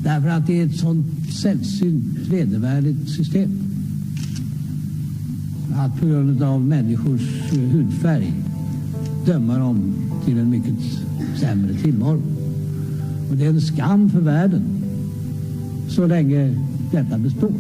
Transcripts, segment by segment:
Därför att det är ett sånt sällsynt vedervärdigt system. Att på grund av människors hudfärg döma dem till en mycket sämre tillvaro. Och det är en skam för världen så länge detta består.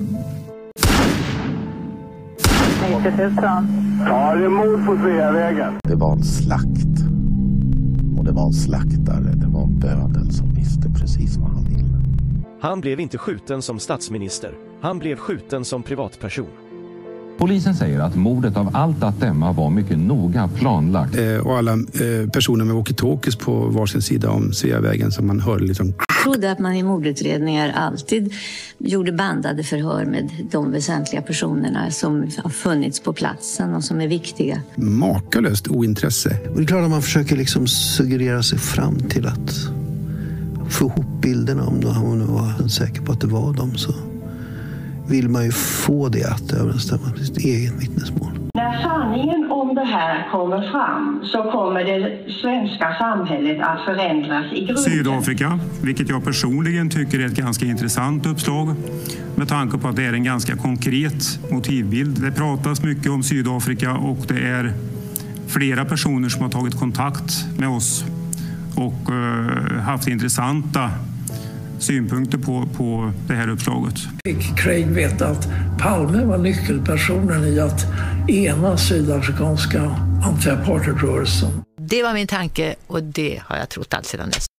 Ja, det är mord på Sveavägen. Det var en slakt. Och det var en slaktare. Det var en bödel som visste precis vad han ville. Han blev inte skjuten som statsminister. Han blev skjuten som privatperson. Polisen säger att mordet av allt att döma var mycket noga planlagt. Och alla personer med walkie-talkies på varsin sida om Sveavägen som man hörde liksom. Jag trodde att man i mordutredningar alltid gjorde bandade förhör med de väsentliga personerna som har funnits på platsen och som är viktiga. Makalöst ointresse. Och det är klart att man försöker liksom suggerera sig fram till att få ihop bilderna om hon nu var säker på att det var dem, så vill man ju få det att överensstämma med sitt eget vittnesmål. När sanningen om det här kommer fram så kommer det svenska samhället att förändras i grunden. Sydafrika, vilket jag personligen tycker är ett ganska intressant uppslag med tanke på att det är en ganska konkret motivbild. Det pratas mycket om Sydafrika och det är flera personer som har tagit kontakt med oss och haft intressanta synpunkter på det här uppslaget. Fick Craig veta att Palme var nyckelpersonen i att ena sydafrikanska anti-apartheidrörelsen. Det var min tanke och det har jag trott allt sedan dess.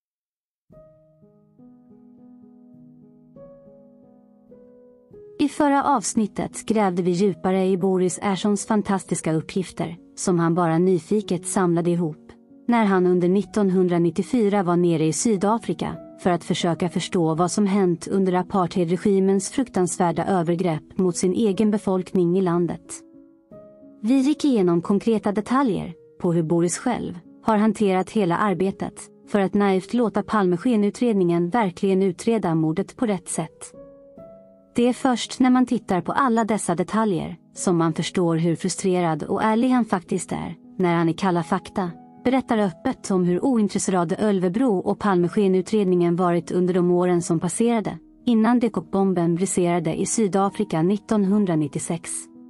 I förra avsnittet grävde vi djupare i Boris Erssons fantastiska uppgifter som han bara nyfiket samlade ihop när han under 1994 var nere i Sydafrika för att försöka förstå vad som hänt under apartheidregimens fruktansvärda övergrepp mot sin egen befolkning i landet. Vi gick igenom konkreta detaljer på hur Boris själv har hanterat hela arbetet för att naivt låta Palmeskenutredningen verkligen utreda mordet på rätt sätt. Det är först när man tittar på alla dessa detaljer som man förstår hur frustrerad och ärlig han faktiskt är när han i Kalla fakta berättar öppet om hur ointresserade Ölvebro och Palmeskenutredningen varit under de åren som passerade innan DK-bomben briserade i Sydafrika 1996.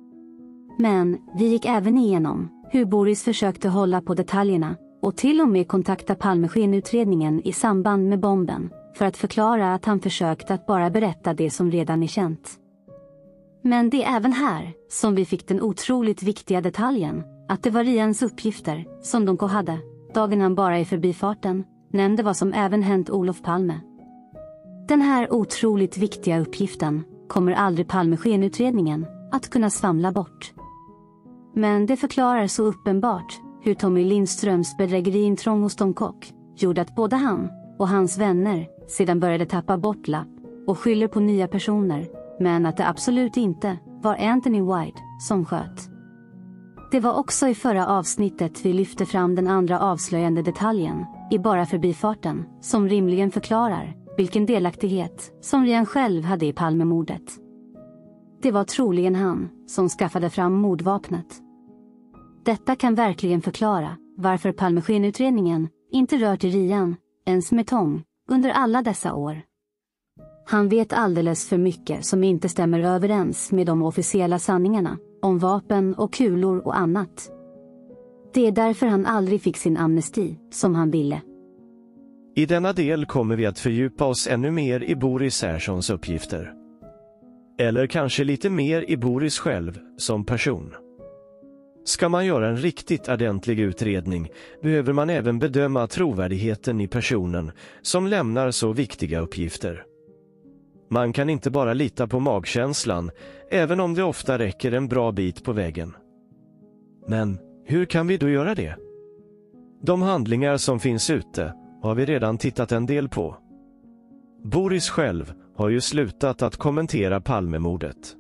Men vi gick även igenom hur Boris försökte hålla på detaljerna och till och med kontakta Palmeskenutredningen i samband med bomben för att förklara att han försökt att bara berätta det som redan är känt. Men det är även här som vi fick den otroligt viktiga detaljen att det var Rians uppgifter som de hade dagen han bara i förbifarten nämnde vad som även hänt Olof Palme. Den här otroligt viktiga uppgiften kommer aldrig Palmeskenutredningen att kunna svamla bort. Men det förklarar så uppenbart hur Tommy Lindströms bedrägeriintrång hos Tom Kock gjorde att både han och hans vänner sedan började tappa bort lapp och skyller på nya personer, men att det absolut inte var Anthony White som sköt. Det var också i förra avsnittet vi lyfte fram den andra avslöjande detaljen i bara förbifarten som rimligen förklarar vilken delaktighet som Rian själv hade i Palmemordet. Det var troligen han som skaffade fram mordvapnet. Detta kan verkligen förklara varför Palmeskenutredningen inte rört till Rian ens med tång under alla dessa år. Han vet alldeles för mycket som inte stämmer överens med de officiella sanningarna om vapen och kulor och annat. Det är därför han aldrig fick sin amnesti som han ville. I denna del kommer vi att fördjupa oss ännu mer i Boris Erssons uppgifter. Eller kanske lite mer i Boris själv som person. Ska man göra en riktigt ordentlig utredning behöver man även bedöma trovärdigheten i personen som lämnar så viktiga uppgifter. Man kan inte bara lita på magkänslan, även om det ofta räcker en bra bit på vägen. Men hur kan vi då göra det? De handlingar som finns ute har vi redan tittat en del på. Boris själv har ju slutat att kommentera Palmemordet.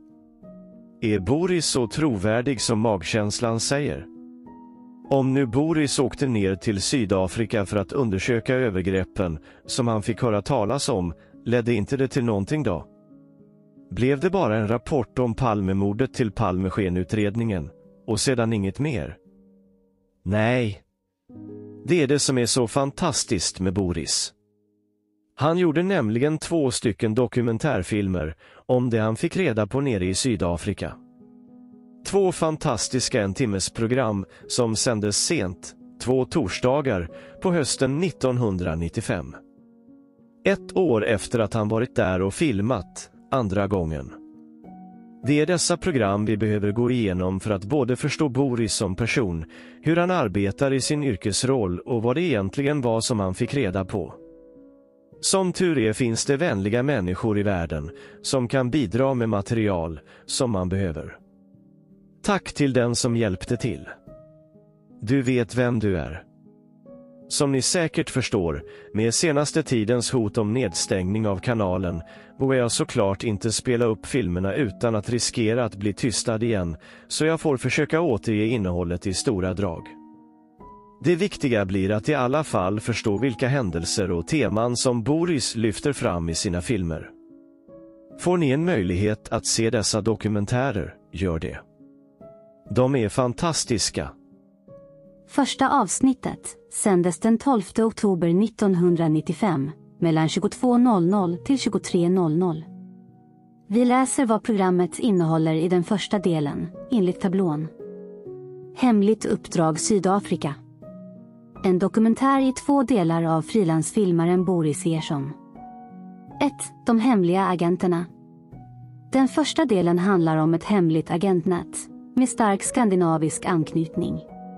Är Boris så trovärdig som magkänslan säger? Om nu Boris åkte ner till Sydafrika för att undersöka övergreppen som han fick höra talas om, ledde inte det till någonting då? Blev det bara en rapport om Palmemordet till Palmeskenutredningen och sedan inget mer? Nej. Det är det som är så fantastiskt med Boris. Han gjorde nämligen 2 stycken dokumentärfilmer om det han fick reda på nere i Sydafrika. 2 fantastiska 1-timmesprogram som sändes sent, 2 torsdagar, på hösten 1995. 1 år efter att han varit där och filmat, andra gången. Det är dessa program vi behöver gå igenom för att både förstå Boris som person, hur han arbetar i sin yrkesroll och vad det egentligen var som han fick reda på. Som tur är finns det vänliga människor i världen som kan bidra med material som man behöver. Tack till den som hjälpte till. Du vet vem du är. Som ni säkert förstår, med senaste tidens hot om nedstängning av kanalen vågar jag såklart inte spela upp filmerna utan att riskera att bli tystad igen, så jag får försöka återge innehållet i stora drag. Det viktiga blir att i alla fall förstå vilka händelser och teman som Boris lyfter fram i sina filmer. Får ni en möjlighet att se dessa dokumentärer, gör det. De är fantastiska. Första avsnittet sändes den 12 oktober 1995 mellan 22.00 till 23.00. Vi läser vad programmet innehåller i den första delen, enligt tablån. Hemligt uppdrag Sydafrika. En dokumentär i 2 delar av frilansfilmaren Boris Ersson. 1. De hemliga agenterna. Den första delen handlar om ett hemligt agentnät med stark skandinavisk anknytning.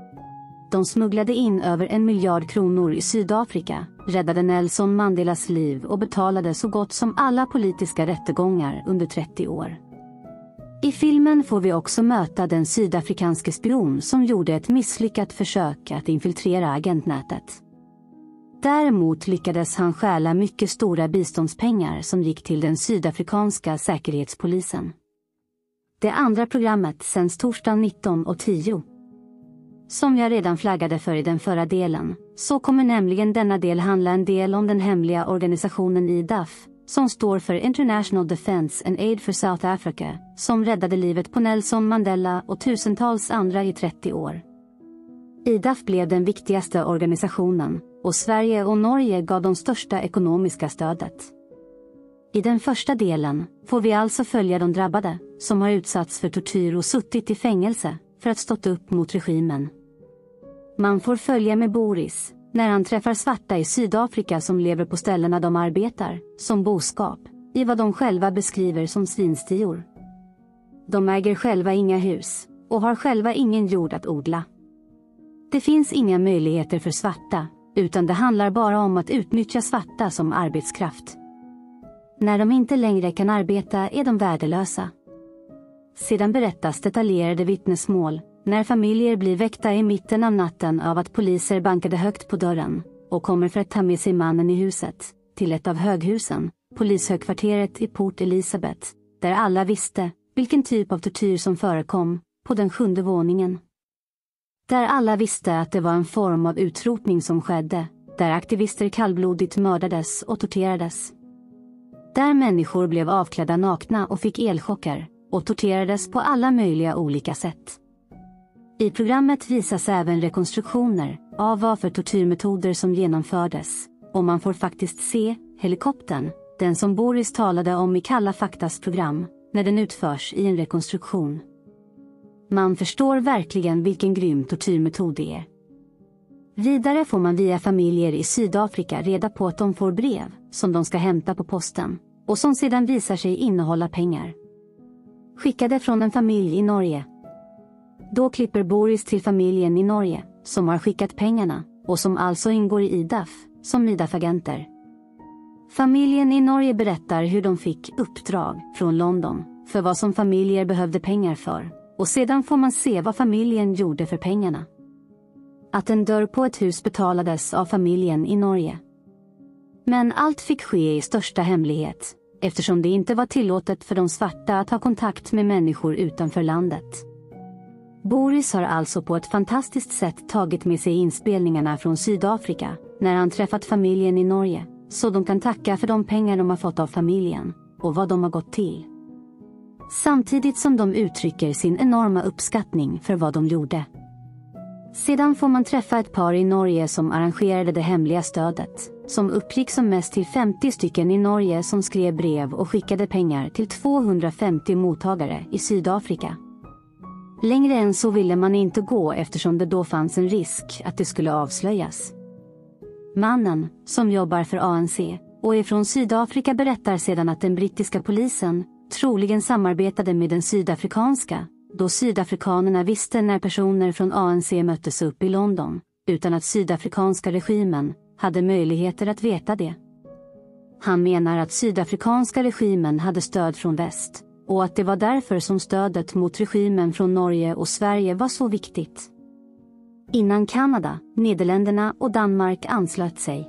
De smugglade in över 1 miljard kronor i Sydafrika, räddade Nelson Mandelas liv och betalade så gott som alla politiska rättegångar under 30 år. I filmen får vi också möta den sydafrikanske spion som gjorde ett misslyckat försök att infiltrera agentnätet. Däremot lyckades han stjäla mycket stora biståndspengar som gick till den sydafrikanska säkerhetspolisen. Det andra programmet sänds torsdagen 19:10. Som jag redan flaggade för i den förra delen, så kommer nämligen denna del handla en del om den hemliga organisationen IDAF, som står för International Defence and Aid for South Africa, som räddade livet på Nelson Mandela och tusentals andra i 30 år. IDAF blev den viktigaste organisationen, och Sverige och Norge gav de största ekonomiska stödet. I den första delen får vi alltså följa de drabbade, som har utsatts för tortyr och suttit i fängelse för att stått upp mot regimen. Man får följa med Boris när han träffar svarta i Sydafrika som lever på ställena de arbetar, som boskap, i vad de själva beskriver som svinstior. De äger själva inga hus och har själva ingen jord att odla. Det finns inga möjligheter för svarta, utan det handlar bara om att utnyttja svarta som arbetskraft. När de inte längre kan arbeta är de värdelösa. Sedan berättas detaljerade vittnesmål när familjer blir väckta i mitten av natten av att poliser bankade högt på dörren och kommer för att ta med sig mannen i huset till ett av höghusen, polishögkvarteret i Port Elizabeth, där alla visste vilken typ av tortyr som förekom på den 7:e våningen. Där alla visste att det var en form av utrotning som skedde, där aktivister kallblodigt mördades och torterades. Där människor blev avklädda nakna och fick elchocker och torterades på alla möjliga olika sätt. I programmet visas även rekonstruktioner av vad för tortyrmetoder som genomfördes, och man får faktiskt se helikoptern, den som Boris talade om i Kalla faktas program, när den utförs i en rekonstruktion. Man förstår verkligen vilken grym tortyrmetod det är. Vidare får man via familjer i Sydafrika reda på att de får brev som de ska hämta på posten och som sedan visar sig innehålla pengar. Skickade från en familj i Norge. Då klipper Boris till familjen i Norge som har skickat pengarna och som alltså ingår i IDAF som IDAF-agenter. Familjen i Norge berättar hur de fick uppdrag från London för vad som familjer behövde pengar för, och sedan får man se vad familjen gjorde för pengarna. Att en dörr på ett hus betalades av familjen i Norge. Men allt fick ske i största hemlighet, eftersom det inte var tillåtet för de svarta att ha kontakt med människor utanför landet. Boris har alltså på ett fantastiskt sätt tagit med sig inspelningarna från Sydafrika när han träffat familjen i Norge, så de kan tacka för de pengar de har fått av familjen och vad de har gått till. Samtidigt som de uttrycker sin enorma uppskattning för vad de gjorde. Sedan får man träffa ett par i Norge som arrangerade det hemliga stödet, som uppgick som mest till 50 stycken i Norge som skrev brev och skickade pengar till 250 mottagare i Sydafrika. Längre än så ville man inte gå eftersom det då fanns en risk att det skulle avslöjas. Mannen, som jobbar för ANC och är från Sydafrika, berättar sedan att den brittiska polisen troligen samarbetade med den sydafrikanska, då sydafrikanerna visste när personer från ANC möttes upp i London, utan att sydafrikanska regimen hade möjligheter att veta det. Han menar att sydafrikanska regimen hade stöd från väst, och att det var därför som stödet mot regimen från Norge och Sverige var så viktigt. Innan Kanada, Nederländerna och Danmark anslöt sig.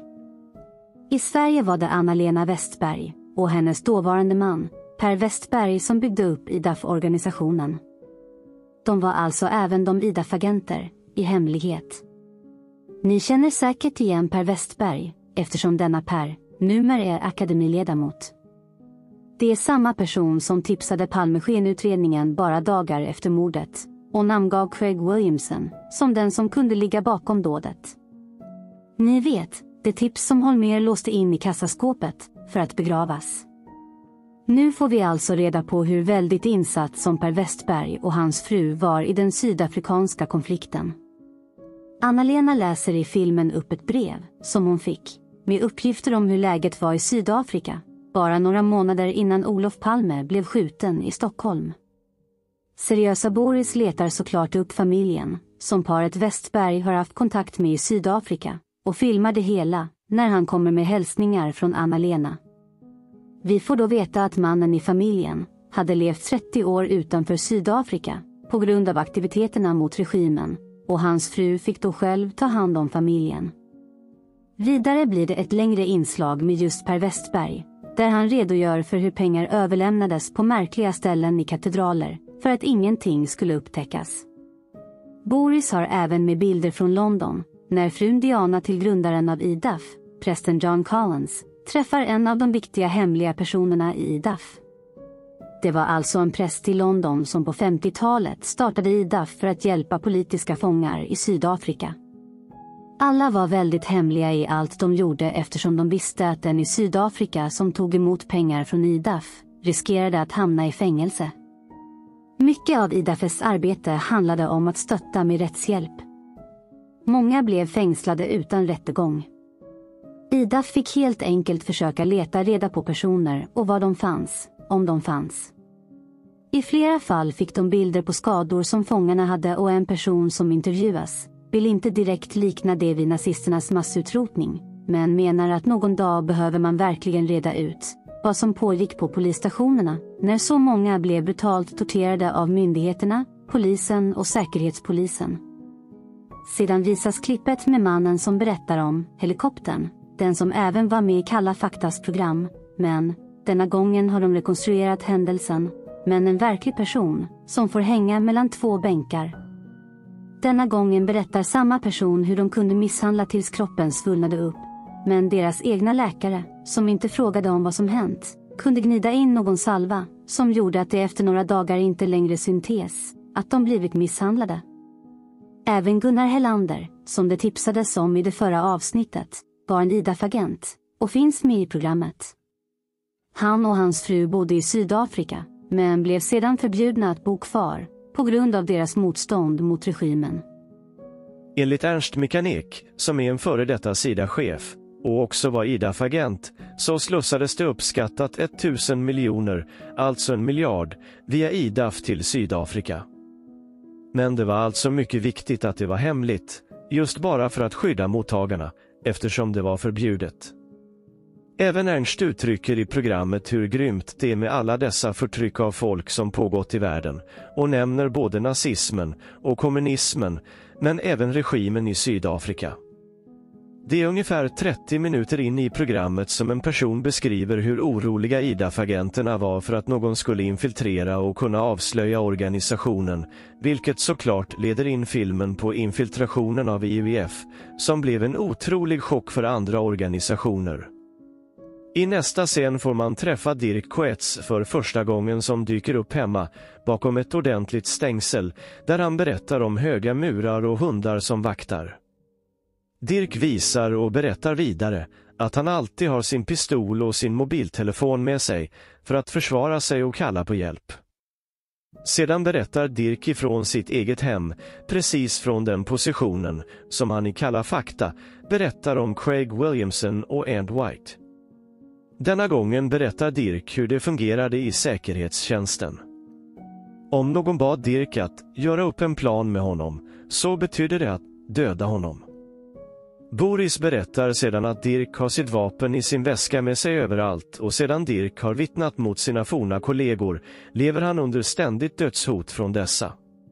I Sverige var det Anna-Lena Westberg och hennes dåvarande man, Per Westberg, som byggde upp IDAF-organisationen. De var alltså även de IDAF-agenter, i hemlighet. Ni känner säkert igen Per Westberg, eftersom denna Per numera är akademiledamot. Det är samma person som tipsade Palmeskenutredningen bara dagar efter mordet och namngav Craig Williamson som den som kunde ligga bakom dådet. Ni vet, det tips som Holmér låste in i kassaskåpet för att begravas. Nu får vi alltså reda på hur väldigt insatt som Per Westberg och hans fru var i den sydafrikanska konflikten. Anna-Lena läser i filmen upp ett brev som hon fick med uppgifter om hur läget var i Sydafrika bara några månader innan Olof Palme blev skjuten i Stockholm. Seriösa Boris letar såklart upp familjen som paret Westberg har haft kontakt med i Sydafrika och filmar det hela när han kommer med hälsningar från Anna-Lena. Vi får då veta att mannen i familjen hade levt 30 år utanför Sydafrika på grund av aktiviteterna mot regimen, och hans fru fick då själv ta hand om familjen. Vidare blir det ett längre inslag med just Per Westberg, där han redogör för hur pengar överlämnades på märkliga ställen i katedraler för att ingenting skulle upptäckas. Boris har även med bilder från London, när frun Diana till grundaren av IDAF, prästen John Collins, träffar en av de viktiga hemliga personerna i IDAF. Det var alltså en präst i London som på 50-talet startade IDAF för att hjälpa politiska fångar i Sydafrika. Alla var väldigt hemliga i allt de gjorde eftersom de visste att den i Sydafrika som tog emot pengar från IDAF riskerade att hamna i fängelse. Mycket av IDAFs arbete handlade om att stötta med rättshjälp. Många blev fängslade utan rättegång. IDAF fick helt enkelt försöka leta reda på personer och var de fanns, om de fanns. I flera fall fick de bilder på skador som fångarna hade, och en person som intervjuas vill inte direkt likna det vid nazisternas massutrotning, men menar att någon dag behöver man verkligen reda ut vad som pågick på polisstationerna när så många blev brutalt torterade av myndigheterna, polisen och säkerhetspolisen. Sedan visas klippet med mannen som berättar om helikoptern, den som även var med i Kalla faktas program, men denna gången har de rekonstruerat händelsen, men en verklig person som får hänga mellan två bänkar. Denna gången berättar samma person hur de kunde misshandla tills kroppen svullnade upp, men deras egna läkare, som inte frågade om vad som hänt, kunde gnida in någon salva som gjorde att det efter några dagar inte längre syntes att de blivit misshandlade. Även Gunnar Hellander, som det tipsades om i det förra avsnittet, var en IDAF-agent och finns med i programmet. Han och hans fru bodde i Sydafrika, men blev sedan förbjudna att bo kvar på grund av deras motstånd mot regimen. Enligt Ernst Mikanek, som är en före detta SIDA-chef och också var IDAF-agent, så slussades det uppskattat 1000 miljoner, alltså 1 miljard, via IDAF till Sydafrika. Men det var alltså mycket viktigt att det var hemligt, just bara för att skydda mottagarna, eftersom det var förbjudet. Även Ernst uttrycker i programmet hur grymt det är med alla dessa förtryck av folk som pågått i världen, och nämner både nazismen och kommunismen, men även regimen i Sydafrika. Det är ungefär 30 minuter in i programmet som en person beskriver hur oroliga IDAF-agenterna var för att någon skulle infiltrera och kunna avslöja organisationen, vilket såklart leder in filmen på infiltrationen av IUF, som blev en otrolig chock för andra organisationer. I nästa scen får man träffa Dirk Coetz för första gången, som dyker upp hemma bakom ett ordentligt stängsel där han berättar om höga murar och hundar som vaktar. Dirk visar och berättar vidare att han alltid har sin pistol och sin mobiltelefon med sig för att försvara sig och kalla på hjälp. Sedan berättar Dirk ifrån sitt eget hem, precis från den positionen som han i Kalla fakta berättar om Craig Williamson och Ed White. Denna gången berättar Dirk hur det fungerade i säkerhetstjänsten. Om någon bad Dirk att göra upp en plan med honom, så betydde det att döda honom. Boris berättar sedan att Dirk har sitt vapen i sin väska med sig överallt, och sedan Dirk har vittnat mot sina forna kollegor lever han under ständigt dödshot från dessa.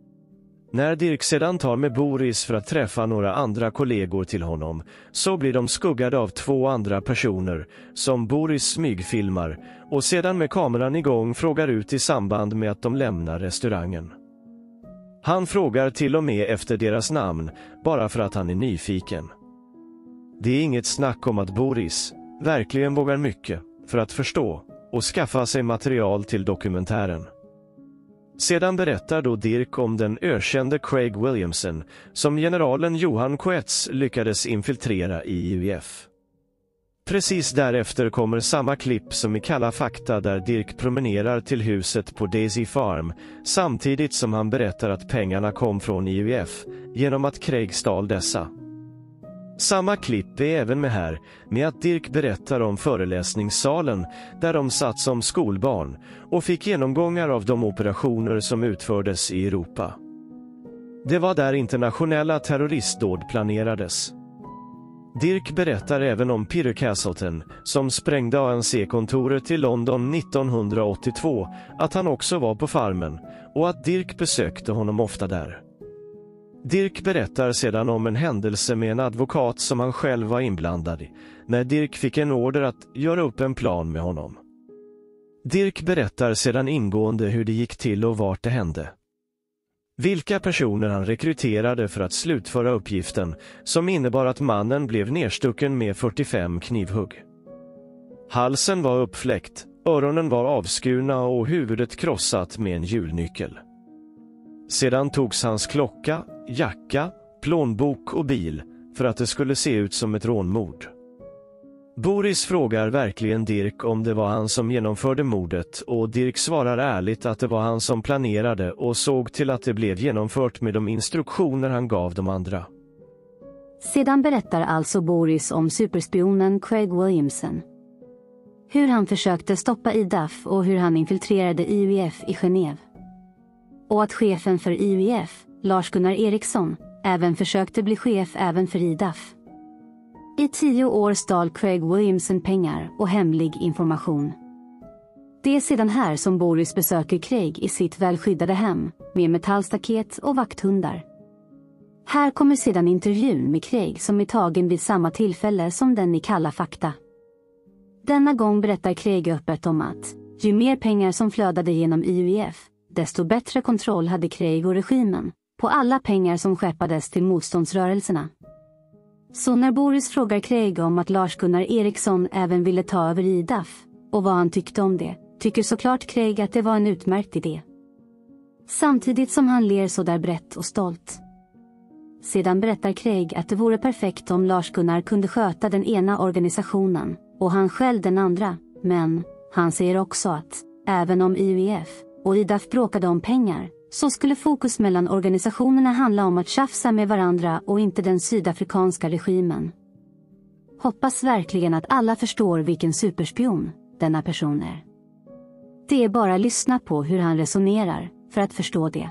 När Dirk sedan tar med Boris för att träffa några andra kollegor till honom, så blir de skuggade av 2 andra personer som Boris smygfilmar och sedan med kameran igång frågar ut i samband med att de lämnar restaurangen. Han frågar till och med efter deras namn bara för att han är nyfiken. Det är inget snack om att Boris verkligen vågar mycket för att förstå och skaffa sig material till dokumentären. Sedan berättar då Dirk om den ökände Craig Williamson som generalen Johan Coetz lyckades infiltrera i IUF. Precis därefter kommer samma klipp som i Kalla fakta där Dirk promenerar till huset på Daisy Farm samtidigt som han berättar att pengarna kom från IUF genom att Craig stal dessa. Samma klipp är även med här, med att Dirk berättar om föreläsningssalen där de satt som skolbarn och fick genomgångar av de operationer som utfördes i Europa. Det var där internationella terroristdåd planerades. Dirk berättar även om Peter Castleton, som sprängde ANC-kontoret i London 1982, att han också var på farmen och att Dirk besökte honom ofta där. Dirk berättar sedan om en händelse med en advokat som han själv var inblandad i, när Dirk fick en order att göra upp en plan med honom. Dirk berättar sedan ingående hur det gick till och vart det hände. Vilka personer han rekryterade för att slutföra uppgiften, som innebar att mannen blev nedstucken med 45 knivhugg. Halsen var uppfläckt, öronen var avskurna och huvudet krossat med en hjulnyckel. Sedan togs hans klocka, jacka, plånbok och bil för att det skulle se ut som ett rånmord. Boris frågar verkligen Dirk om det var han som genomförde mordet, och Dirk svarar ärligt att det var han som planerade och såg till att det blev genomfört med de instruktioner han gav de andra. Sedan berättar alltså Boris om superspionen Craig Williamson. Hur han försökte stoppa IDAF och hur han infiltrerade IUF i Genève. Och att chefen för IUF, Lars-Gunnar Eriksson, även försökte bli chef även för IDAF. I 10 år stal Craig Williamson pengar och hemlig information. Det är sedan här som Boris besöker Craig i sitt välskyddade hem, med metallstaket och vakthundar. Här kommer sedan intervjun med Craig som är tagen vid samma tillfälle som den i Kalla fakta. Denna gång berättar Craig öppet om att, ju mer pengar som flödade genom IUF, desto bättre kontroll hade Craig och regimen på alla pengar som skeppades till motståndsrörelserna. Så när Boris frågar Craig om att Lars-Gunnar Eriksson även ville ta över IDAF och vad han tyckte om det, tycker såklart Craig att det var en utmärkt idé. Samtidigt som han ler så där brett och stolt. Sedan berättar Craig att det vore perfekt om Lars-Gunnar kunde sköta den ena organisationen och han själv den andra, men han säger också att även om IUF och IDAF bråkade om pengar, så skulle fokus mellan organisationerna handla om att tjafsa med varandra och inte den sydafrikanska regimen. Hoppas verkligen att alla förstår vilken superspion denna person är. Det är bara att lyssna på hur han resonerar för att förstå det.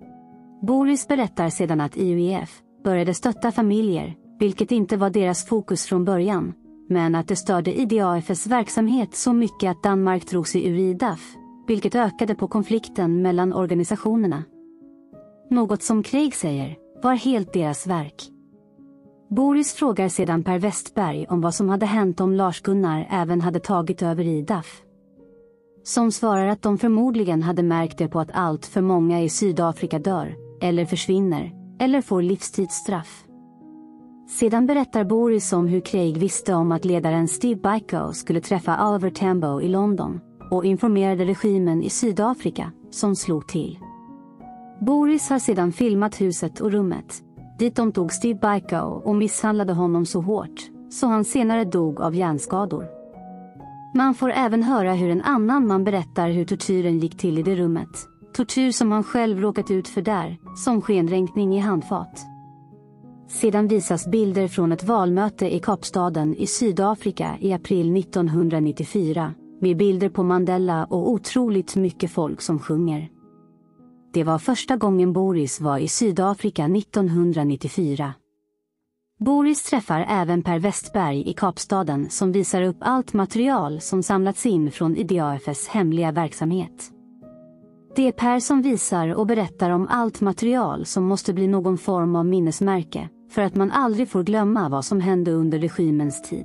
Boris berättar sedan att IUF började stötta familjer, vilket inte var deras fokus från början, men att det störde IDAFs verksamhet så mycket att Danmark drog sig ur IDAF, vilket ökade på konflikten mellan organisationerna. Något som Craig säger var helt deras verk. Boris frågar sedan Per Westberg om vad som hade hänt om Lars-Gunnar även hade tagit över IDAF. Som svarar att de förmodligen hade märkt det på att allt för många i Sydafrika dör, eller försvinner, eller får livstidsstraff. Sedan berättar Boris om hur Craig visste om att ledaren Steve Biko skulle träffa Oliver Tambo i London och informerade regimen i Sydafrika, som slog till. Boris har sedan filmat huset och rummet, dit de tog Steve Biko och misshandlade honom så hårt, så han senare dog av hjärnskador. Man får även höra hur en annan man berättar hur tortyren gick till i det rummet. Tortyr som han själv råkat ut för där, som skendränkning i handfat. Sedan visas bilder från ett valmöte i Kapstaden i Sydafrika i april 1994, med bilder på Mandela och otroligt mycket folk som sjunger. Det var första gången Boris var i Sydafrika 1994. Boris träffar även Per Westberg i Kapstaden som visar upp allt material som samlats in från IDAFs hemliga verksamhet. Det är Per som visar och berättar om allt material som måste bli någon form av minnesmärke för att man aldrig får glömma vad som hände under regimens tid.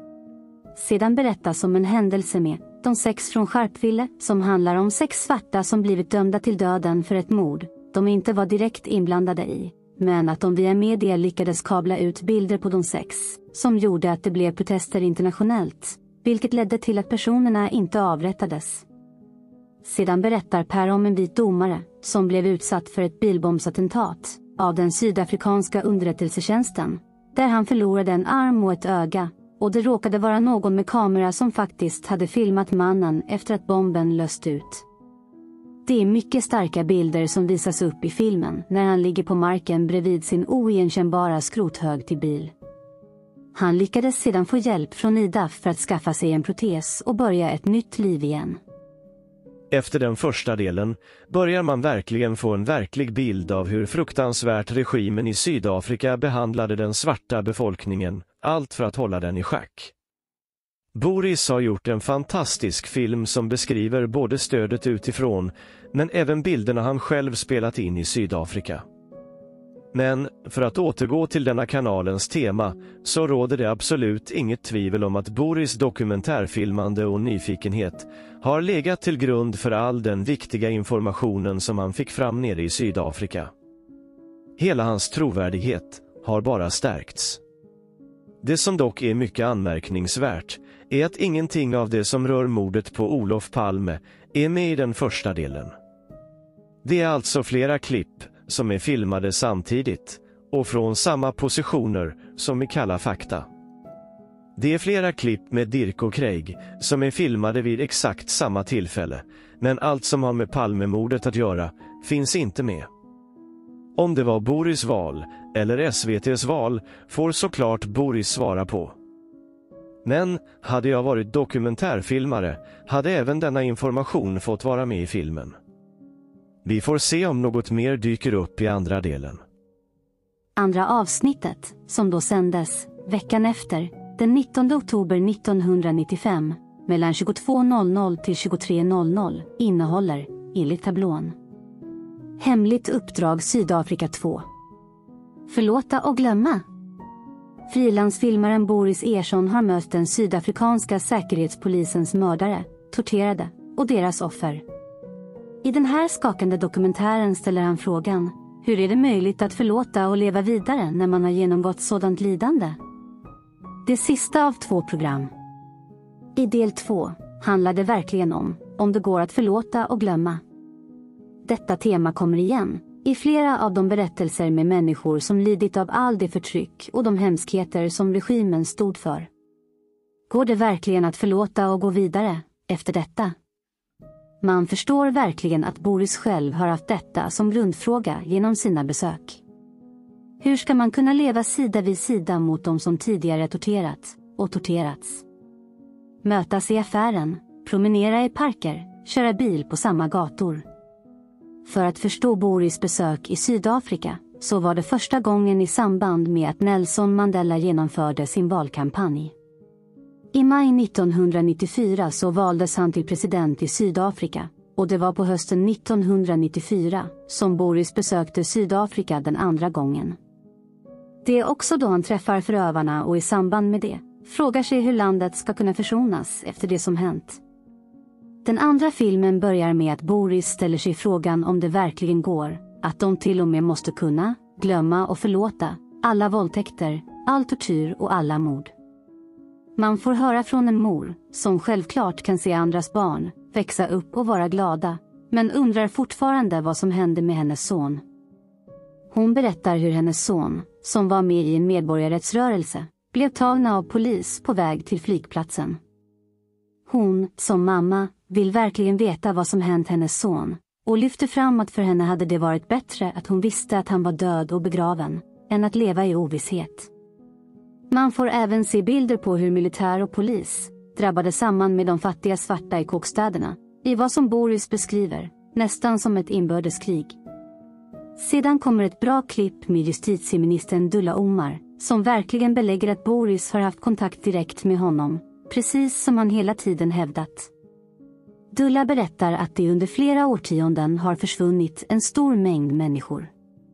Sedan berättas om en händelse med de 6 från Sharpeville som handlar om 6 svarta som blivit dömda till döden för ett mord de inte var direkt inblandade i, men att de via media lyckades kabla ut bilder på de 6 som gjorde att det blev protester internationellt, vilket ledde till att personerna inte avrättades. Sedan berättar Per om en vit domare som blev utsatt för ett bilbombsattentat av den sydafrikanska underrättelsetjänsten, där han förlorade en arm och ett öga, och det råkade vara någon med kamera som faktiskt hade filmat mannen efter att bomben löst ut. Det är mycket starka bilder som visas upp i filmen när han ligger på marken bredvid sin oigenkännbara skrothög till bil. Han lyckades sedan få hjälp från IDAF för att skaffa sig en protes och börja ett nytt liv igen. Efter den första delen börjar man verkligen få en verklig bild av hur fruktansvärt regimen i Sydafrika behandlade den svarta befolkningen, allt för att hålla den i schack. Boris har gjort en fantastisk film som beskriver både stödet utifrån, men även bilderna han själv spelat in i Sydafrika. Men för att återgå till denna kanalens tema så råder det absolut inget tvivel om att Boris dokumentärfilmande och nyfikenhet har legat till grund för all den viktiga informationen som han fick fram nere i Sydafrika. Hela hans trovärdighet har bara stärkts. Det som dock är mycket anmärkningsvärt är att ingenting av det som rör mordet på Olof Palme är med i den första delen. Det är alltså flera klipp som är filmade samtidigt och från samma positioner som i Kalla fakta. Det är flera klipp med Dirk och Craig som är filmade vid exakt samma tillfälle, men allt som har med Palmemordet att göra finns inte med. Om det var Boris val eller SVT:s val får såklart Boris svara på. Men hade jag varit dokumentärfilmare hade även denna information fått vara med i filmen. Vi får se om något mer dyker upp i andra delen. Andra avsnittet, som då sändes veckan efter, den 19 oktober 1995, mellan 22.00 till 23.00, innehåller, enligt tablån: Hemligt uppdrag Sydafrika 2. Förlåta och glömma. Frilansfilmaren Boris Ersson har mött den sydafrikanska säkerhetspolisens mördare, torterade och deras offer. I den här skakande dokumentären ställer han frågan: hur är det möjligt att förlåta och leva vidare när man har genomgått sådant lidande? Det sista av 2 program. I del 2 handlar det verkligen om det går att förlåta och glömma. Detta tema kommer igen i flera av de berättelser med människor som lidit av all det förtryck och de hemskheter som regimen stod för. Går det verkligen att förlåta och gå vidare efter detta? Man förstår verkligen att Boris själv har haft detta som grundfråga genom sina besök. Hur ska man kunna leva sida vid sida mot de som tidigare torterats och torterats? Mötas i affären, promenera i parker, köra bil på samma gator. För att förstå Boris besök i Sydafrika så var det första gången i samband med att Nelson Mandela genomförde sin valkampanj. I maj 1994 så valdes han till president i Sydafrika, och det var på hösten 1994 som Boris besökte Sydafrika den andra gången. Det är också då han träffar förövarna och i samband med det frågar sig hur landet ska kunna försonas efter det som hänt. Den andra filmen börjar med att Boris ställer sig frågan om det verkligen går, att de till och med måste kunna glömma och förlåta alla våldtäkter, all tortyr och alla mord. Man får höra från en mor som självklart kan se andras barn växa upp och vara glada, men undrar fortfarande vad som hände med hennes son. Hon berättar hur hennes son, som var med i en medborgarrättsrörelse, blev tagna av polis på väg till flygplatsen. Hon, som mamma, vill verkligen veta vad som hänt hennes son och lyfter fram att för henne hade det varit bättre att hon visste att han var död och begraven än att leva i ovisshet. Man får även se bilder på hur militär och polis drabbade samman med de fattiga svarta i kåkstäderna i vad som Boris beskriver, nästan som ett inbördeskrig. Sedan kommer ett bra klipp med justitieministern Dullah Omar som verkligen belägger att Boris har haft kontakt direkt med honom, precis som han hela tiden hävdat. Dullah berättar att det under flera årtionden har försvunnit en stor mängd människor.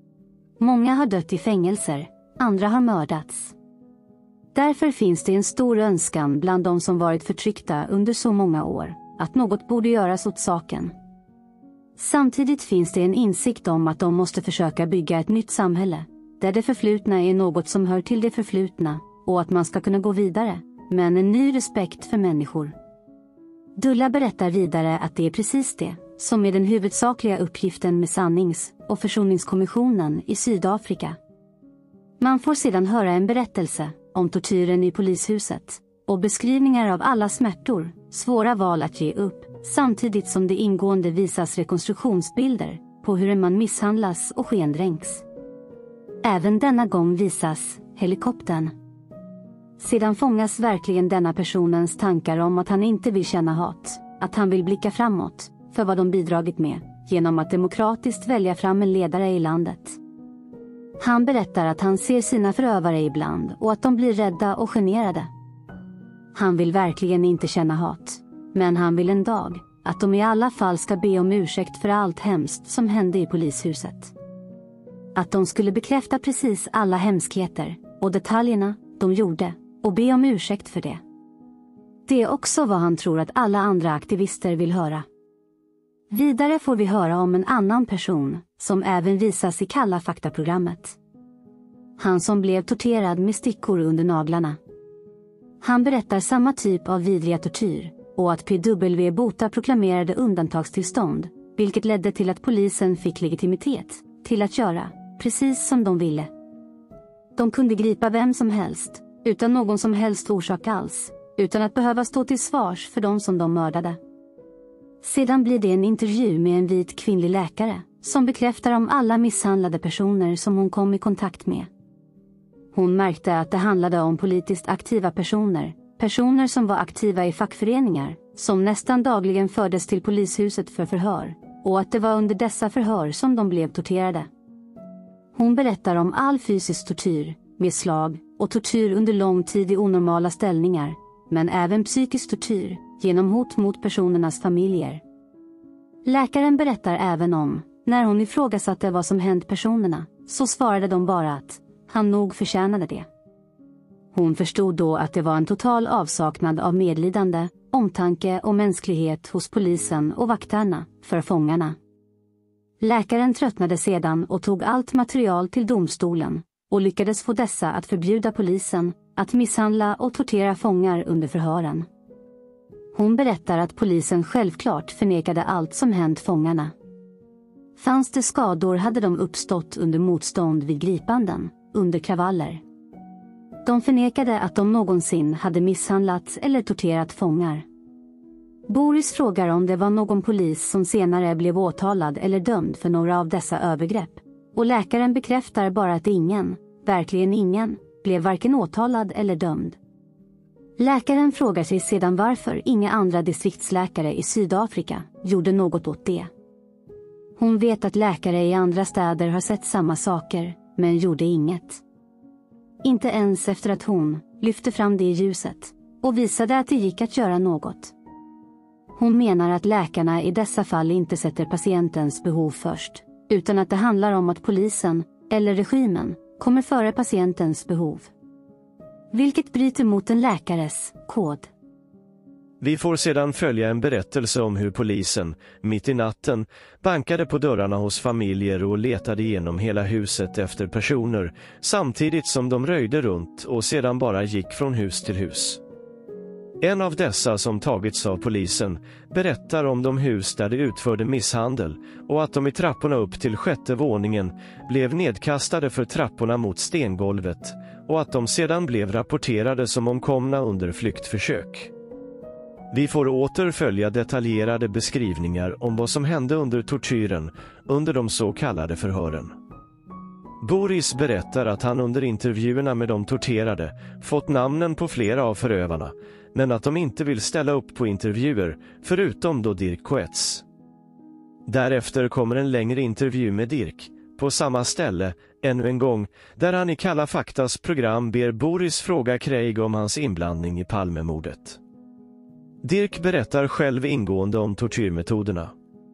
Många har dött i fängelser, andra har mördats. Därför finns det en stor önskan bland de som varit förtryckta under så många år, att något borde göras åt saken. Samtidigt finns det en insikt om att de måste försöka bygga ett nytt samhälle, där det förflutna är något som hör till det förflutna, och att man ska kunna gå vidare, men en ny respekt för människor. Dullah berättar vidare att det är precis det som är den huvudsakliga uppgiften med sannings- och försoningskommissionen i Sydafrika. Man får sedan höra en berättelse om tortyren i polishuset och beskrivningar av alla smärtor, svåra val att ge upp, samtidigt som det ingående visas rekonstruktionsbilder på hur en man misshandlas och skendränks. Även denna gång visas helikoptern. Sedan fångas verkligen denna personens tankar om att han inte vill känna hat, att han vill blicka framåt för vad de bidragit med genom att demokratiskt välja fram en ledare i landet. Han berättar att han ser sina förövare ibland och att de blir rädda och generade. Han vill verkligen inte känna hat, men han vill en dag att de i alla fall ska be om ursäkt för allt hemskt som hände i polishuset. Att de skulle bekräfta precis alla hemskheter och detaljerna de gjorde och be om ursäkt för det. Det är också vad han tror att alla andra aktivister vill höra. Vidare får vi höra om en annan person som även visas i Kalla fakta-programmet. Han som blev torterad med stickor under naglarna. Han berättar samma typ av vidriga tortyr och att PW Botha proklamerade undantagstillstånd, vilket ledde till att polisen fick legitimitet till att göra precis som de ville. De kunde gripa vem som helst, utan någon som helst orsak alls, utan att behöva stå till svars för de som de mördade. Sedan blir det en intervju med en vit kvinnlig läkare som bekräftar om alla misshandlade personer som hon kom i kontakt med. Hon märkte att det handlade om politiskt aktiva personer, personer som var aktiva i fackföreningar, som nästan dagligen fördes till polishuset för förhör, och att det var under dessa förhör som de blev torterade. Hon berättar om all fysisk tortyr, med slag, och tortyr under lång tid i onormala ställningar, men även psykisk tortyr, genom hot mot personernas familjer. Läkaren berättar även om, när hon ifrågasatte vad som hänt personerna, så svarade de bara att han nog förtjänade det. Hon förstod då att det var en total avsaknad av medlidande, omtanke och mänsklighet hos polisen och vakterna för fångarna. Läkaren tröttnade sedan och tog allt material till domstolen och lyckades få dessa att förbjuda polisen att misshandla och tortera fångar under förhören. Hon berättar att polisen självklart förnekade allt som hänt fångarna. Fanns det skador hade de uppstått under motstånd vid gripanden, under kravaller. De förnekade att de någonsin hade misshandlat eller torterat fångar. Boris frågar om det var någon polis som senare blev åtalad eller dömd för några av dessa övergrepp, och läkaren bekräftar bara att ingen, verkligen ingen, blev varken åtalad eller dömd. Läkaren frågar sig sedan varför inga andra distriktsläkare i Sydafrika gjorde något åt det. Hon vet att läkare i andra städer har sett samma saker, men gjorde inget. Inte ens efter att hon lyfte fram det i ljuset och visade att det gick att göra något. Hon menar att läkarna i dessa fall inte sätter patientens behov först, utan att det handlar om att polisen, eller regimen, kommer före patientens behov. Vilket bryter mot en läkares kod. Vi får sedan följa en berättelse om hur polisen, mitt i natten, bankade på dörrarna hos familjer och letade igenom hela huset efter personer, samtidigt som de röjde runt och sedan bara gick från hus till hus. En av dessa som tagits av polisen berättar om de hus där de utförde misshandel och att de i trapporna upp till 6:e våningen blev nedkastade för trapporna mot stengolvet och att de sedan blev rapporterade som omkomna under flyktförsök. Vi får åter följa detaljerade beskrivningar om vad som hände under tortyren under de så kallade förhören. Boris berättar att han under intervjuerna med de torterade fått namnen på flera av förövarna, men att de inte vill ställa upp på intervjuer förutom då Dirk Coetz. Därefter kommer en längre intervju med Dirk, på samma ställe, ännu en gång, där han i Kalla faktas program ber Boris fråga Craig om hans inblandning i Palmemordet. Dirk berättar själv ingående om tortyrmetoderna.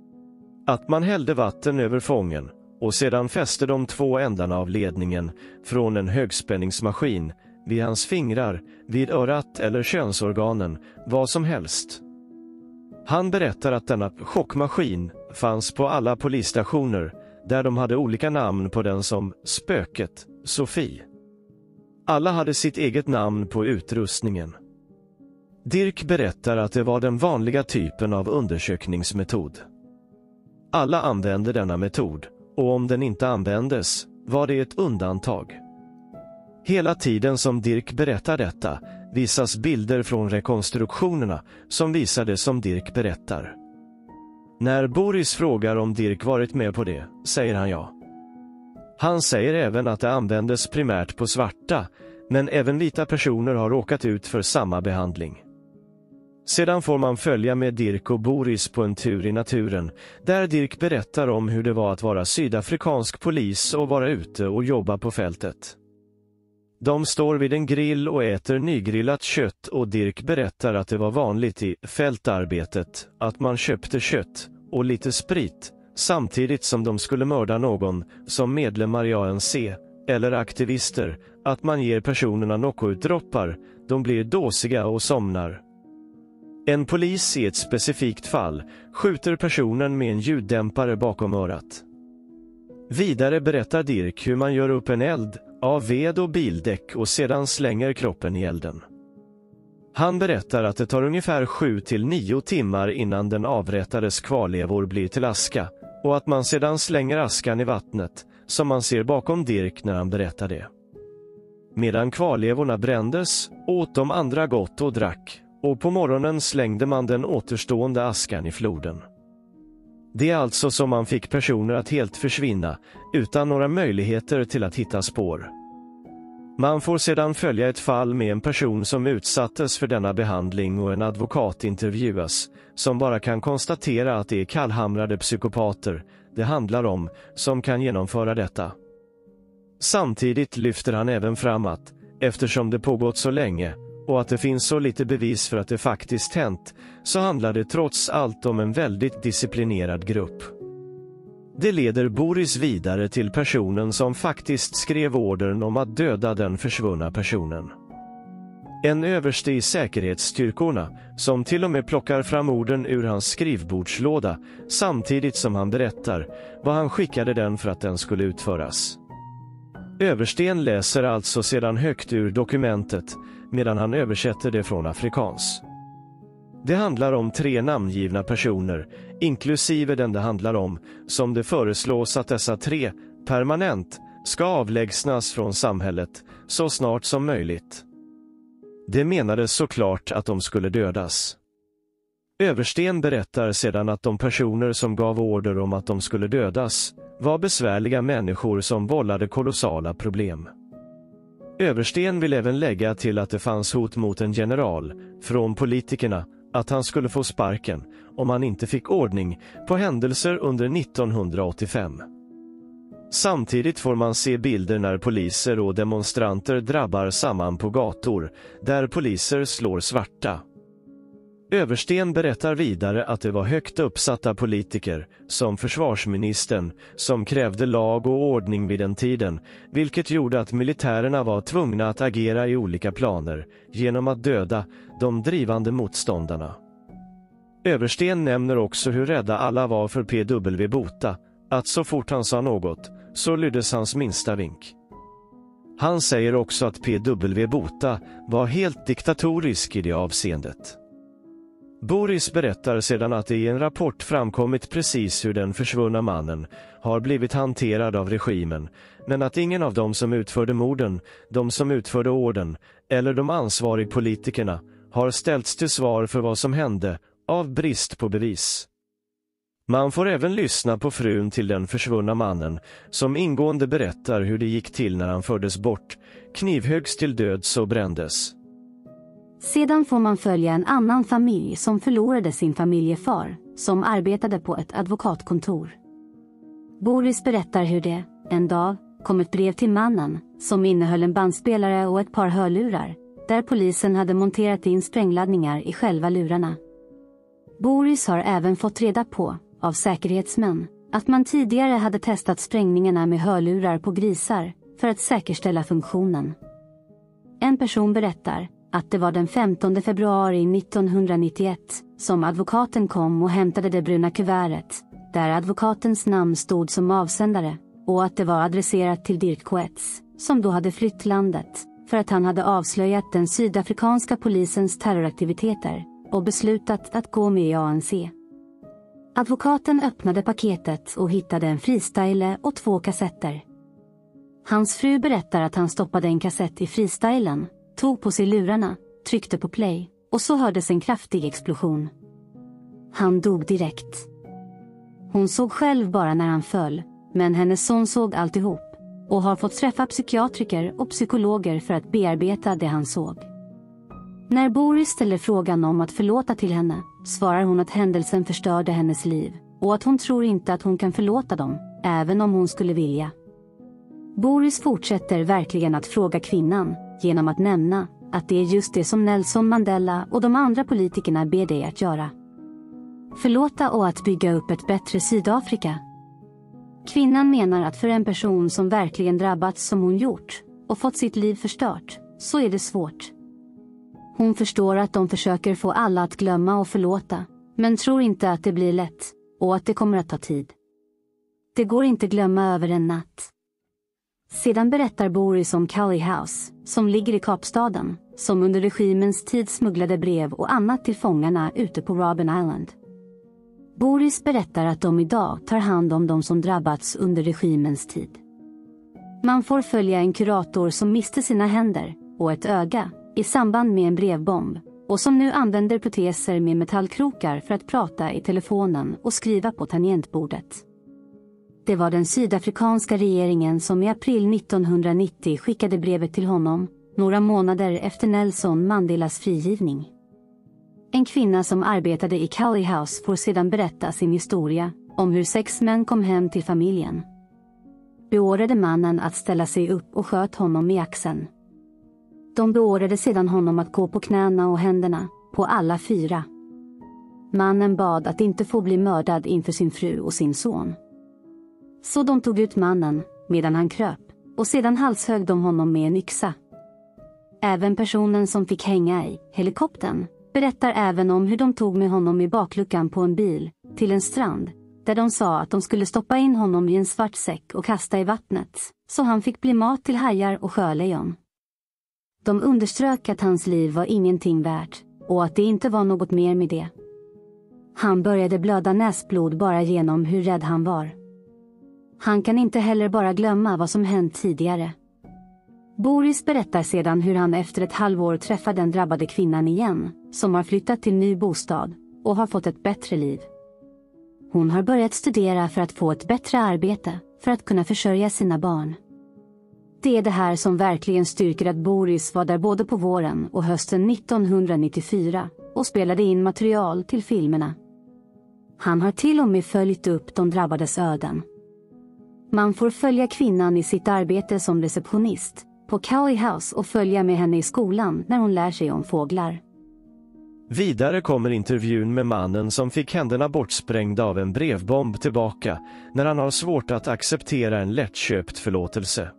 Att man hällde vatten över fången och sedan fäste de 2 ändarna av ledningen från en högspänningsmaskin vid hans fingrar, vid örat eller könsorganen, vad som helst. Han berättar att denna chockmaskin fanns på alla polisstationer där de hade olika namn på den, som Spöket, Sofie. Alla hade sitt eget namn på utrustningen. Dirk berättar att det var den vanliga typen av undersökningsmetod. Alla använde denna metod, och om den inte användes var det ett undantag. Hela tiden som Dirk berättar detta visas bilder från rekonstruktionerna som visar det som Dirk berättar. När Boris frågar om Dirk varit med på det, säger han ja. Han säger även att det användes primärt på svarta, men även vita personer har råkat ut för samma behandling. Sedan får man följa med Dirk och Boris på en tur i naturen, där Dirk berättar om hur det var att vara sydafrikansk polis och vara ute och jobba på fältet. De står vid en grill och äter nygrillat kött, och Dirk berättar att det var vanligt i fältarbetet att man köpte kött och lite sprit samtidigt som de skulle mörda någon, som medlemmar i ANC eller aktivister, att man ger personerna knockout-droppar, de blir dåsiga och somnar. En polis i ett specifikt fall skjuter personen med en ljuddämpare bakom örat. Vidare berättar Dirk hur man gör upp en eld av ved och bildäck och sedan slänger kroppen i elden. Han berättar att det tar ungefär 7 till 9 timmar innan den avrättades kvarlevor blir till aska, och att man sedan slänger askan i vattnet, som man ser bakom Dirk när han berättar det. Medan kvarlevorna brändes åt de andra gott och drack, och på morgonen slängde man den återstående askan i floden. Det är alltså som man fick personer att helt försvinna, utan några möjligheter till att hitta spår. Man får sedan följa ett fall med en person som utsattes för denna behandling, och en advokat intervjuas, som bara kan konstatera att det är kallhamrade psykopater det handlar om som kan genomföra detta. Samtidigt lyfter han även fram att, eftersom det pågått så länge, och att det finns så lite bevis för att det faktiskt hänt, så handlar det trots allt om en väldigt disciplinerad grupp. Det leder Boris vidare till personen som faktiskt skrev ordern om att döda den försvunna personen. En överste i säkerhetsstyrkorna, som till och med plockar fram orden ur hans skrivbordslåda, samtidigt som han berättar vad han skickade den för att den skulle utföras. Översten läser alltså sedan högt ur dokumentet, medan han översätter det från afrikans. Det handlar om 3 namngivna personer, inklusive den det handlar om, som det föreslås att dessa 3 permanent ska avlägsnas från samhället så snart som möjligt. Det menades såklart att de skulle dödas. Översten berättar sedan att de personer som gav order om att de skulle dödas var besvärliga människor som vållade kolossala problem. Översten vill även lägga till att det fanns hot mot en general från politikerna, att han skulle få sparken om han inte fick ordning på händelser under 1985. Samtidigt får man se bilder när poliser och demonstranter drabbar samman på gator, där poliser slår svarta. Översten berättar vidare att det var högt uppsatta politiker, som försvarsministern, som krävde lag och ordning vid den tiden, vilket gjorde att militärerna var tvungna att agera i olika planer, genom att döda de drivande motståndarna. Översten nämner också hur rädda alla var för P.W. Botha, att så fort han sa något, så lyddes hans minsta vink. Han säger också att P.W. Botha var helt diktatorisk i det avseendet. Boris berättar sedan att det i en rapport framkommit precis hur den försvunna mannen har blivit hanterad av regimen, men att ingen av dem som utförde morden, de som utförde orden eller de ansvariga politikerna har ställts till svar för vad som hände av brist på bevis. Man får även lyssna på frun till den försvunna mannen som ingående berättar hur det gick till när han fördes bort, knivhöggs till döds och brändes. Sedan får man följa en annan familj som förlorade sin familjefar, som arbetade på ett advokatkontor. Boris berättar hur det, en dag, kom ett brev till mannen, som innehöll en bandspelare och ett par hörlurar, där polisen hade monterat in sprängladdningar i själva lurarna. Boris har även fått reda på, av säkerhetsmän, att man tidigare hade testat sprängningarna med hörlurar på grisar, för att säkerställa funktionen. En person berättar att det var den 15 februari 1991 som advokaten kom och hämtade det bruna kuvertet, där advokatens namn stod som avsändare, och att det var adresserat till Dirk Coetz, som då hade flytt landet, för att han hade avslöjat den sydafrikanska polisens terroraktiviteter och beslutat att gå med i ANC. Advokaten öppnade paketet och hittade en freestyle och 2 kassetter. Hans fru berättar att han stoppade en kassett i freestylen, tog på sig lurarna, tryckte på play, och så hördes en kraftig explosion. Han dog direkt. Hon såg själv bara när han föll, men hennes son såg alltihop och har fått träffa psykiatriker och psykologer för att bearbeta det han såg. När Boris ställer frågan om att förlåta till henne, svarar hon att händelsen förstörde hennes liv och att hon tror inte att hon kan förlåta dem, även om hon skulle vilja. Boris fortsätter verkligen att fråga kvinnan genom att nämna att det är just det som Nelson Mandela och de andra politikerna ber dig att göra. Förlåta och att bygga upp ett bättre Sydafrika. Kvinnan menar att för en person som verkligen drabbats som hon gjort och fått sitt liv förstört, så är det svårt. Hon förstår att de försöker få alla att glömma och förlåta, men tror inte att det blir lätt och att det kommer att ta tid. Det går inte glömma över en natt. Sedan berättar Boris om Cowley House, som ligger i Kapstaden, som under regimens tid smugglade brev och annat till fångarna ute på Robben Island. Boris berättar att de idag tar hand om de som drabbats under regimens tid. Man får följa en kurator som miste sina händer och ett öga i samband med en brevbomb, och som nu använder proteser med metallkrokar för att prata i telefonen och skriva på tangentbordet. Det var den sydafrikanska regeringen som i april 1990 skickade brevet till honom, några månader efter Nelson Mandelas frigivning. En kvinna som arbetade i Cowley House får sedan berätta sin historia om hur 6 män kom hem till familjen. Beordrade mannen att ställa sig upp och sköt honom i axeln. De beordrade sedan honom att gå på knäna och händerna, på alla 4. Mannen bad att inte få bli mördad inför sin fru och sin son. Så de tog ut mannen, medan han kröp, och sedan halshögg de honom med en yxa. Även personen som fick hänga i helikoptern berättar även om hur de tog med honom i bakluckan på en bil, till en strand, där de sa att de skulle stoppa in honom i en svart säck och kasta i vattnet, så han fick bli mat till hajar och sjölejon. De underströk att hans liv var ingenting värt, och att det inte var något mer med det. Han började blöda näsblod bara genom hur rädd han var. Han kan inte heller bara glömma vad som hänt tidigare. Boris berättar sedan hur han efter ett halvår träffade den drabbade kvinnan igen, som har flyttat till ny bostad och har fått ett bättre liv. Hon har börjat studera för att få ett bättre arbete, för att kunna försörja sina barn. Det är det här som verkligen styrker att Boris var där både på våren och hösten 1994 och spelade in material till filmerna. Han har till och med följt upp de drabbades öden. Man får följa kvinnan i sitt arbete som receptionist på Cowley House och följa med henne i skolan när hon lär sig om fåglar. Vidare kommer intervjun med mannen som fick händerna bortsprängda av en brevbomb tillbaka när han har svårt att acceptera en lättköpt förlåtelse.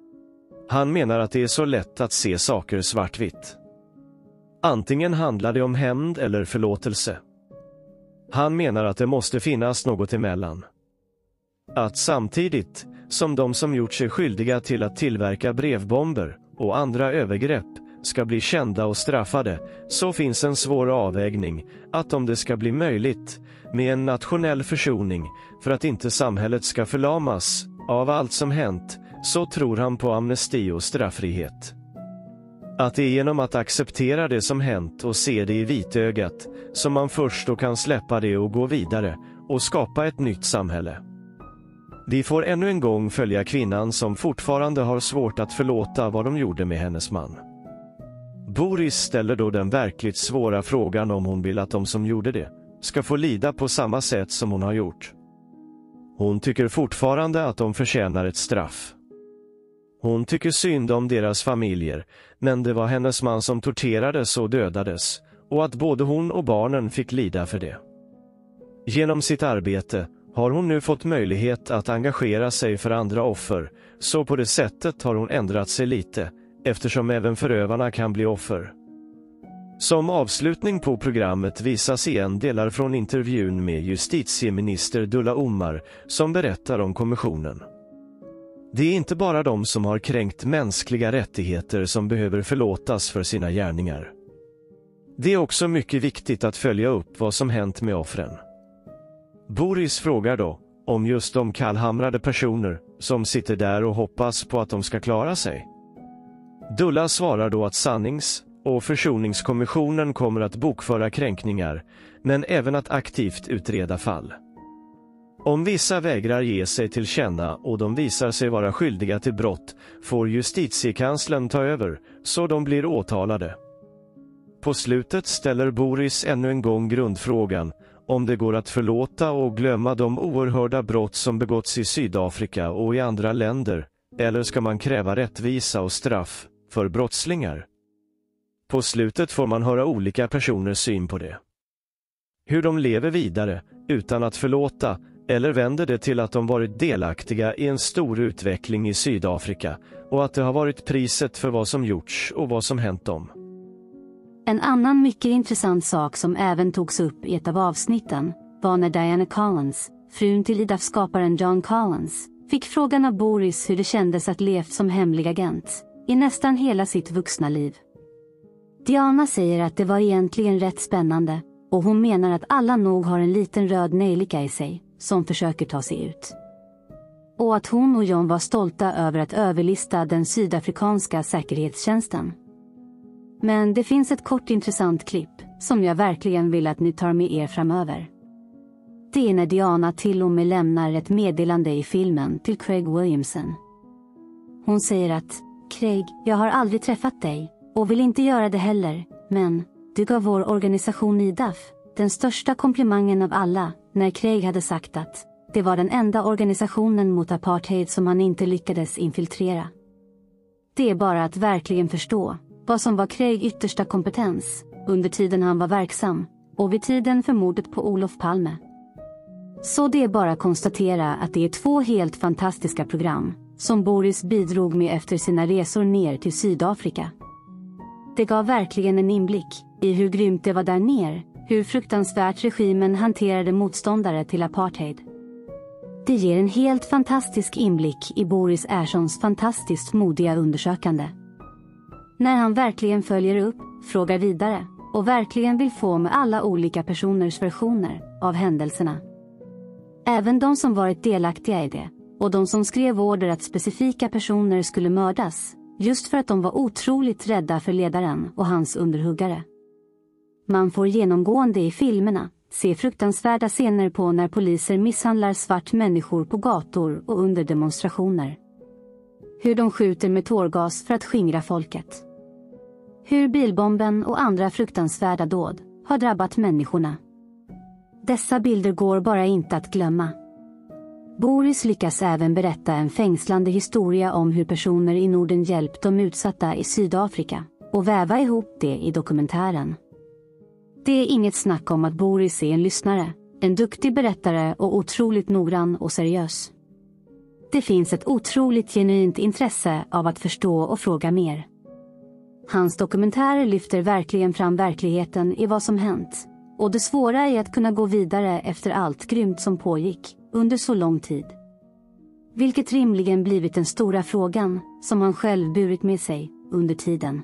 Han menar att det är så lätt att se saker svartvitt. Antingen handlar det om hämnd eller förlåtelse. Han menar att det måste finnas något emellan. Att samtidigt som de som gjort sig skyldiga till att tillverka brevbomber och andra övergrepp ska bli kända och straffade, så finns en svår avvägning att om det ska bli möjligt med en nationell försoning för att inte samhället ska förlamas av allt som hänt, så tror han på amnesti och straffrihet. Att det är genom att acceptera det som hänt och se det i vitögat som man först då kan släppa det och gå vidare och skapa ett nytt samhälle. Vi får ännu en gång följa kvinnan som fortfarande har svårt att förlåta vad de gjorde med hennes man. Boris ställer då den verkligt svåra frågan om hon vill att de som gjorde det ska få lida på samma sätt som hon har gjort. Hon tycker fortfarande att de förtjänar ett straff. Hon tycker synd om deras familjer, men det var hennes man som torterades och dödades, och att både hon och barnen fick lida för det. Genom sitt arbete har hon nu fått möjlighet att engagera sig för andra offer, så på det sättet har hon ändrat sig lite, eftersom även förövarna kan bli offer. Som avslutning på programmet visas igen delar från intervjun med justitieminister Dullah Omar som berättar om kommissionen. Det är inte bara de som har kränkt mänskliga rättigheter som behöver förlåtas för sina gärningar. Det är också mycket viktigt att följa upp vad som hänt med offren. Boris frågar då om just de kallhamrade personer som sitter där och hoppas på att de ska klara sig. Dullah svarar då att sannings- och försoningskommissionen kommer att bokföra kränkningar, men även att aktivt utreda fall. Om vissa vägrar ge sig till känna och de visar sig vara skyldiga till brott, får justitiekanslern ta över så de blir åtalade. På slutet ställer Boris ännu en gång grundfrågan om det går att förlåta och glömma de oerhörda brott som begåtts i Sydafrika och i andra länder, eller ska man kräva rättvisa och straff för brottslingar? På slutet får man höra olika personers syn på det. Hur de lever vidare utan att förlåta, eller vänder det till att de varit delaktiga i en stor utveckling i Sydafrika och att det har varit priset för vad som gjorts och vad som hänt dem. En annan mycket intressant sak som även togs upp i ett av avsnitten var när Diana Collins, frun till IDF-skaparen John Collins, fick frågan av Boris hur det kändes att levt som hemlig agent i nästan hela sitt vuxna liv. Diana säger att det var egentligen rätt spännande, och hon menar att alla nog har en liten röd nejlika i sig som försöker ta sig ut. Och att hon och John var stolta över att överlista den sydafrikanska säkerhetstjänsten. Men det finns ett kort intressant klipp som jag verkligen vill att ni tar med er framöver. Det är när Diana till och med lämnar ett meddelande i filmen till Craig Williamson. Hon säger att Craig, jag har aldrig träffat dig och vill inte göra det heller, men du gav vår organisation IDF den största komplimangen av alla när Craig hade sagt att det var den enda organisationen mot apartheid som han inte lyckades infiltrera. Det är bara att verkligen förstå vad som var Craig yttersta kompetens under tiden han var verksam och vid tiden för mordet på Olof Palme. Så det är bara att konstatera att det är 2 helt fantastiska program som Boris bidrog med efter sina resor ner till Sydafrika. Det gav verkligen en inblick i hur grymt det var där ner, hur fruktansvärt regimen hanterade motståndare till apartheid. Det ger en helt fantastisk inblick i Boris Erssons fantastiskt modiga undersökande. När han verkligen följer upp, frågar vidare och verkligen vill få med alla olika personers versioner av händelserna. Även de som varit delaktiga i det och de som skrev order att specifika personer skulle mördas just för att de var otroligt rädda för ledaren och hans underhuggare. Man får genomgående i filmerna se fruktansvärda scener på när poliser misshandlar svart människor på gator och under demonstrationer. Hur de skjuter med tårgas för att skingra folket. Hur bilbomben och andra fruktansvärda dåd har drabbat människorna. Dessa bilder går bara inte att glömma. Boris lyckas även berätta en fängslande historia om hur personer i Norden hjälpt de utsatta i Sydafrika och väva ihop det i dokumentären. Det är inget snack om att Boris är en lyssnare, en duktig berättare och otroligt noggrann och seriös. Det finns ett otroligt genuint intresse av att förstå och fråga mer. Hans dokumentärer lyfter verkligen fram verkligheten i vad som hänt, och det svåra är att kunna gå vidare efter allt grymt som pågick under så lång tid. Vilket rimligen blivit den stora frågan som han själv burit med sig under tiden.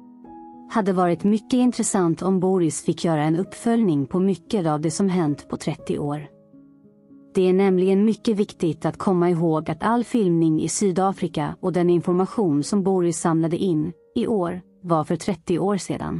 Hade varit mycket intressant om Boris fick göra en uppföljning på mycket av det som hänt på 30 år. Det är nämligen mycket viktigt att komma ihåg att all filmning i Sydafrika och den information som Boris samlade in i år var för 30 år sedan.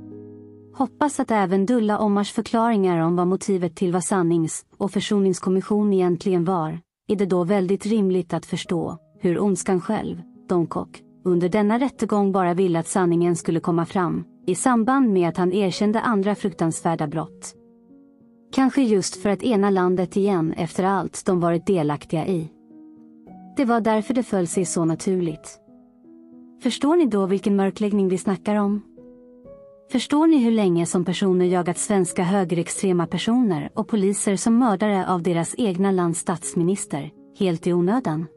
Hoppas att även Dullah Omars förklaringar om vad motivet till vad sannings- och försoningskommission egentligen var, är det då väldigt rimligt att förstå hur ondskan själv, Don Cock, under denna rättegång bara ville att sanningen skulle komma fram, i samband med att han erkände andra fruktansvärda brott. Kanske just för att ena landet igen efter allt de varit delaktiga i. Det var därför det föll sig så naturligt. Förstår ni då vilken mörkläggning vi snackar om? Förstår ni hur länge som personer jagat svenska högerextrema personer och poliser som mördare av deras egna lands statsminister, helt i onödan?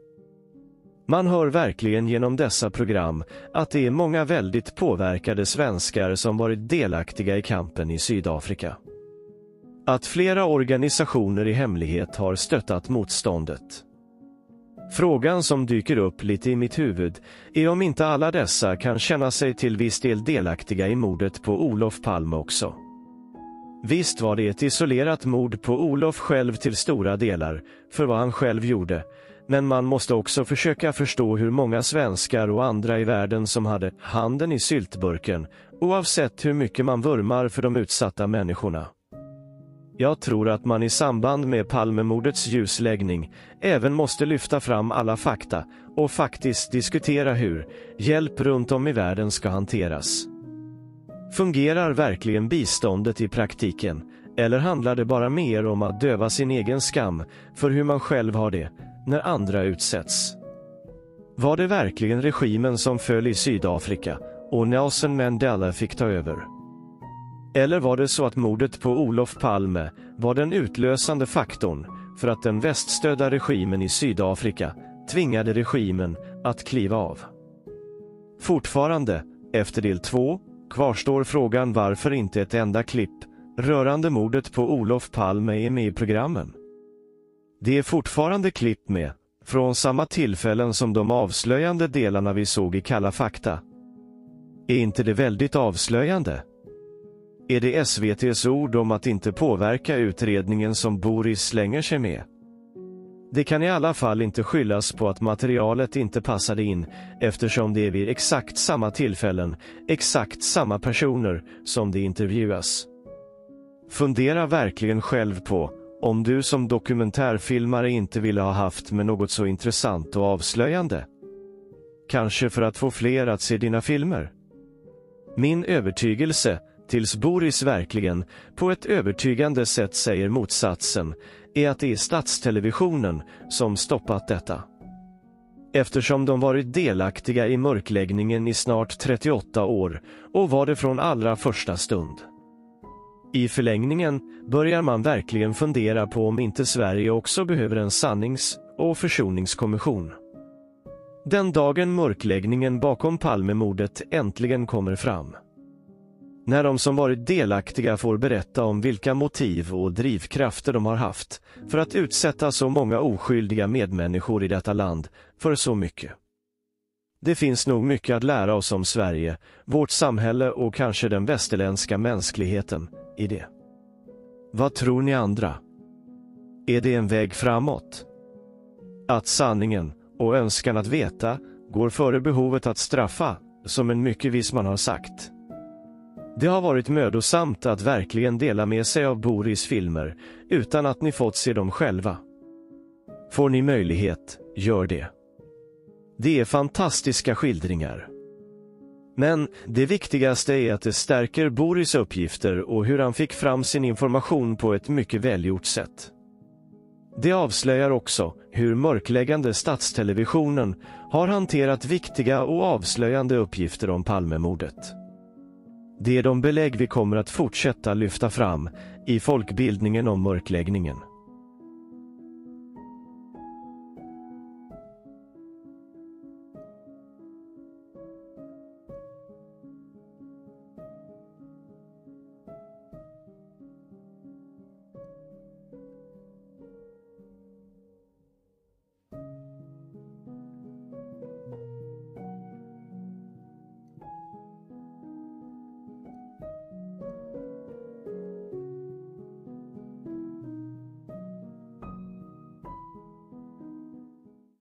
Man hör verkligen genom dessa program att det är många väldigt påverkade svenskar som varit delaktiga i kampen i Sydafrika. Att flera organisationer i hemlighet har stöttat motståndet. Frågan som dyker upp lite i mitt huvud är om inte alla dessa kan känna sig till viss del delaktiga i mordet på Olof Palme också. Visst var det ett isolerat mord på Olof själv till stora delar, för vad han själv gjorde, men man måste också försöka förstå hur många svenskar och andra i världen som hade handen i syltburken, oavsett hur mycket man vurmar för de utsatta människorna. Jag tror att man i samband med Palmemordets ljusläggning även måste lyfta fram alla fakta och faktiskt diskutera hur hjälp runt om i världen ska hanteras. Fungerar verkligen biståndet i praktiken, eller handlar det bara mer om att döva sin egen skam för hur man själv har det när andra utsätts? Var det verkligen regimen som föll i Sydafrika och Nelson Mandela fick ta över? Eller var det så att mordet på Olof Palme var den utlösande faktorn för att den väststödda regimen i Sydafrika tvingade regimen att kliva av? Fortfarande, efter del 2, kvarstår frågan varför inte ett enda klipp rörande mordet på Olof Palme är med i programmen. Det är fortfarande klipp med, från samma tillfällen som de avslöjande delarna vi såg i Kalla fakta. Är inte det väldigt avslöjande? Är det SVT:s ord om att inte påverka utredningen som Boris slänger sig med? Det kan i alla fall inte skyllas på att materialet inte passade in, eftersom det är vid exakt samma tillfällen, exakt samma personer som det intervjuas. Fundera verkligen själv på om du som dokumentärfilmare inte ville ha haft med något så intressant och avslöjande. Kanske för att få fler att se dina filmer. Min övertygelse, tills Boris verkligen på ett övertygande sätt säger motsatsen, är att det är statstelevisionen som stoppat detta. Eftersom de varit delaktiga i mörkläggningen i snart 38 år och var det från allra första stund. I förlängningen börjar man verkligen fundera på om inte Sverige också behöver en sannings- och försoningskommission. Den dagen mörkläggningen bakom Palmemordet äntligen kommer fram. När de som varit delaktiga får berätta om vilka motiv och drivkrafter de har haft för att utsätta så många oskyldiga medmänniskor i detta land för så mycket. Det finns nog mycket att lära oss om Sverige, vårt samhälle och kanske den västerländska mänskligheten i det. Vad tror ni andra? Är det en väg framåt? Att sanningen och önskan att veta går före behovet att straffa, som en mycket viss man har sagt. Det har varit mödosamt att verkligen dela med sig av Boris filmer utan att ni fått se dem själva. Får ni möjlighet, gör det. Det är fantastiska skildringar. Men det viktigaste är att det stärker Boris uppgifter och hur han fick fram sin information på ett mycket välgjort sätt. Det avslöjar också hur mörkläggande statstelevisionen har hanterat viktiga och avslöjande uppgifter om Palmemordet. Det är de belägg vi kommer att fortsätta lyfta fram i folkbildningen om mörkläggningen.